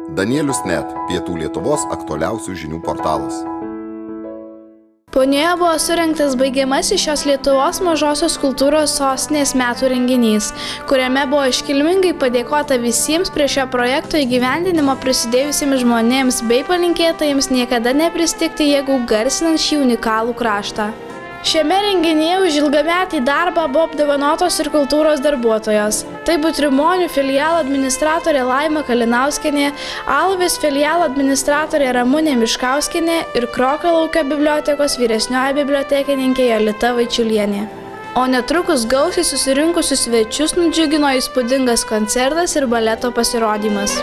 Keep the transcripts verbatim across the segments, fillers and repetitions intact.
Danielius net – Pietų Lietuvos aktualiausių žinių portalas. Punioje buvo surengtas baigiamasis šios Lietuvos mažosios kultūros sostinės metų renginys, kuriame buvo iškilmingai padėkota visiems prie šio projekto įgyvendinimo prisidėjusiems žmonėms bei palinkėta jiems niekada nepristigti jėgų garsinant šį unikalų kraštą. Šiame renginyje už ilgametį darbą buvo apdovanotos ir kultūros darbuotojos. Tai Butrimonių filialo administratorė Laima Kalinauskienė, Alvės filialo administratorė Ramunė Miškauskienė ir Krokalaukio bibliotekos vyresnioji bibliotekininkė Jolita Vaičiulienė. O netrukus gausiai susirinkusius svečius nudžiugino įspūdingas koncertas ir baleto pasirodymas.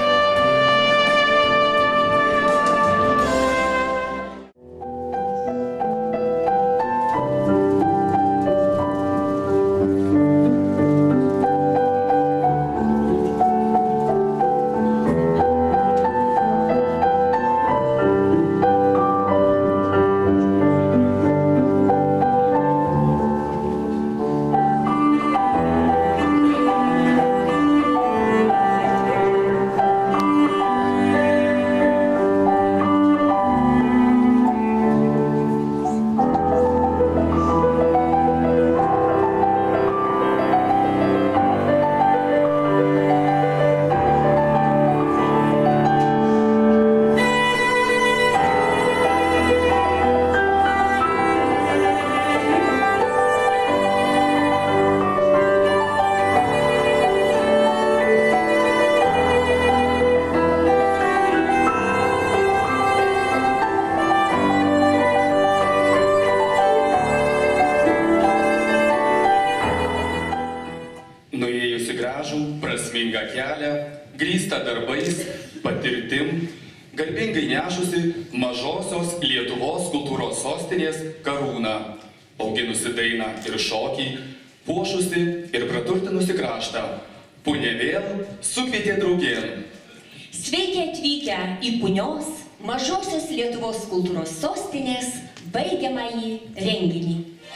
Prasmingą kelią, grįstą darbais, patirtim, garbingai nešusi mažosios Lietuvos kultūros sostinės karūną, auginusi dainą ir šokį, puošusi ir praturtinusi kraštą. Punia vėl sukvietė draugėn. Sveiki atvykę į Punios mažosios Lietuvos kultūros sostinės baigiamąjį renginį.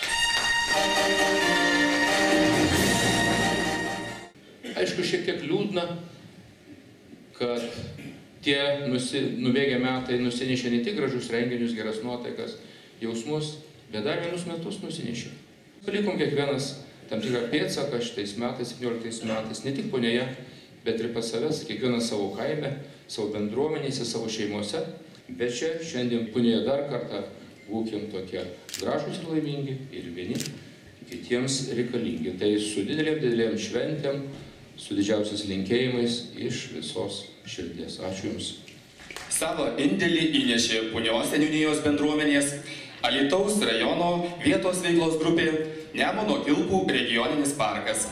Aišku, šiek tiek liūdna, kad tie nusi, nubėgę metai nusinešė ne tik gražus renginius, geras nuotaikas, jausmus, bet dar vienus metus nusinešė. Palikom kiekvienas tam tikrą pėdsaką šitais metais, septynioliktais metais, ne tik Punioje, bet ir pas savęs, kiekvienas savo kaime, savo bendruomenėse, savo šeimose. Bet čia šiandien Punioje dar kartą būkim tokie gražūs ir laimingi ir vieni kitiems reikalingi. Tai su didelėm, didelėm šventėm, su didžiausiais linkėjimais iš visos širdies. Ačiū Jums. Savo indėlį įnešė Punios seniūnijos bendruomenės, Alytaus rajono vietos veiklos grupė, Nemuno Kilpų regioninis parkas.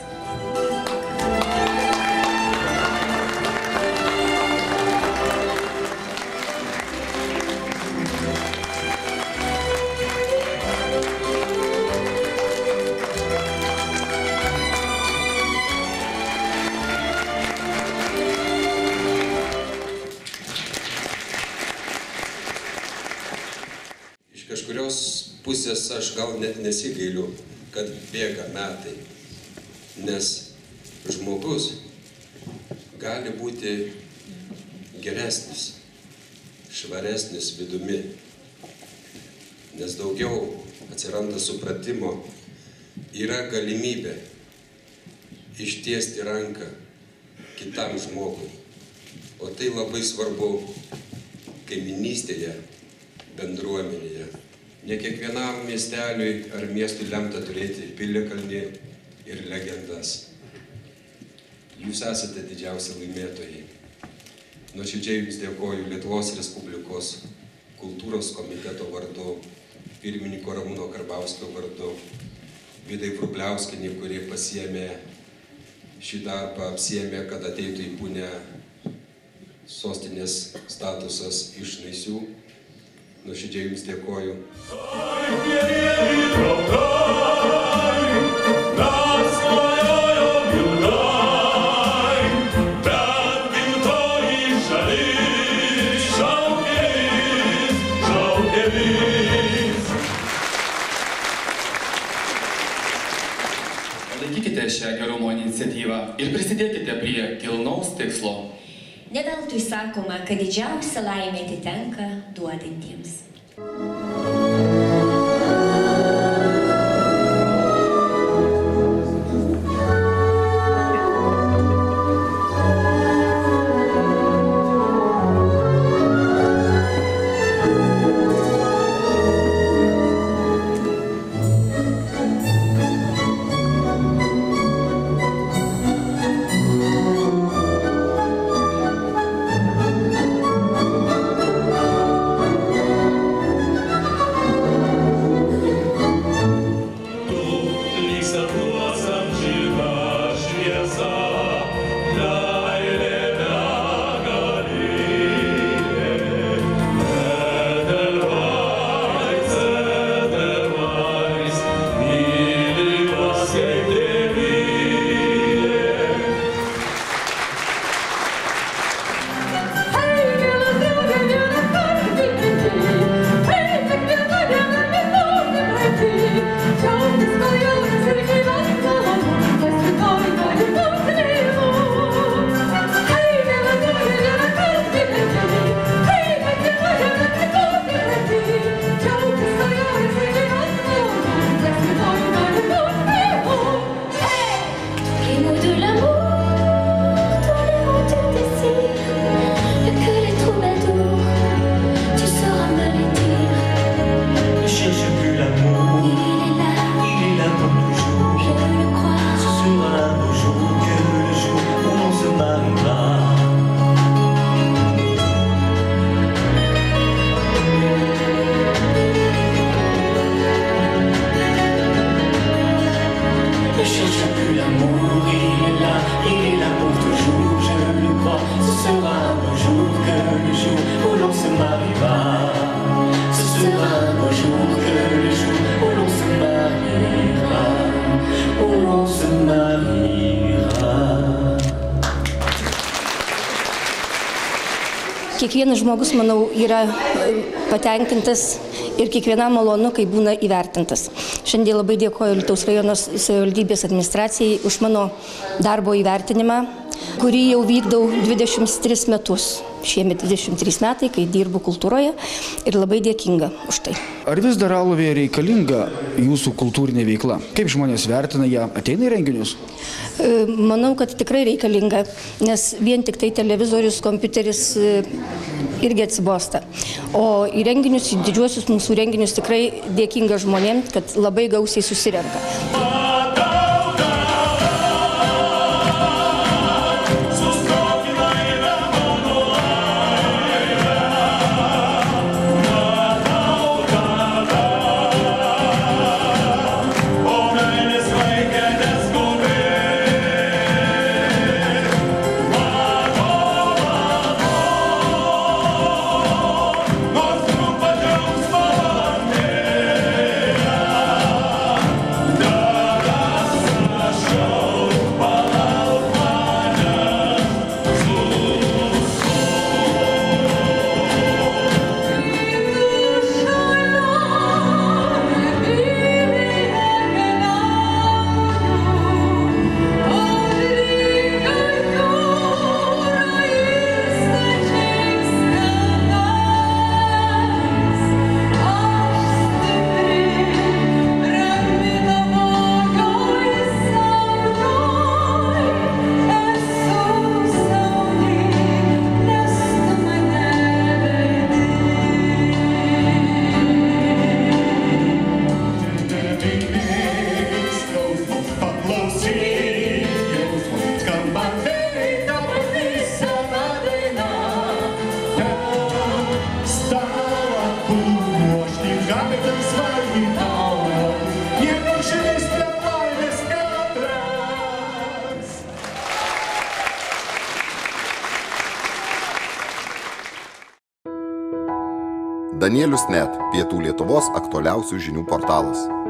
Kažkurios pusės aš gal net nesigailiu, kad bėga metai, nes žmogus gali būti geresnis, švaresnis vidumi, nes daugiau atsiranda supratimo, yra galimybė ištiesti ranką kitam žmogui, o tai labai svarbu kaiminystėje, bendruomenėje. Ne kiekvienam miesteliui ar miestui lemta turėti piliakalnį ir legendas. Jūs esate didžiausi laimėtojai. Nuoširdžiai Jums dėkoju Lietuvos Respublikos kultūros komiteto vardu, pirmininko Ramūno Karbauskio vardu, Vidai Vrubliauskienei, kurie pasiėmė šį darbą, apsiėmė, kad ateitų į Punią sostinės statusas iš Naisių. Nuoširdžiai Jums dėkoju. Palaikykite šią gerumo iniciatyvą ir prisidėkite prie kilnaus tikslo. Ne veltui sakoma, kad didžiausia laimė atitenka duodantiems. Kiekvienas žmogus, manau, yra patenkintas ir kiekvienam malonu, kai būna įvertintas. Šiandien labai dėkoju Alytaus rajono savivaldybės administracijai už mano darbo įvertinimą, kurį jau vykdau dvidešimt tris metus. Šiemet dvidešimt trys metai, kai dirbu kultūroje ir labai dėkinga už tai. Ar vis dar Alovėje reikalinga jūsų kultūrinė veikla? Kaip žmonės vertina ją? Ateina į renginius? Manau, kad tikrai reikalinga, nes vien tik tai televizorius, kompiuteris irgi atsibosta. O į renginius, į didžiuosius mūsų renginius tikrai dėkinga žmonėms, kad labai gausiai susirenka. Danielius net, Pietų Lietuvos aktualiausių žinių portalas.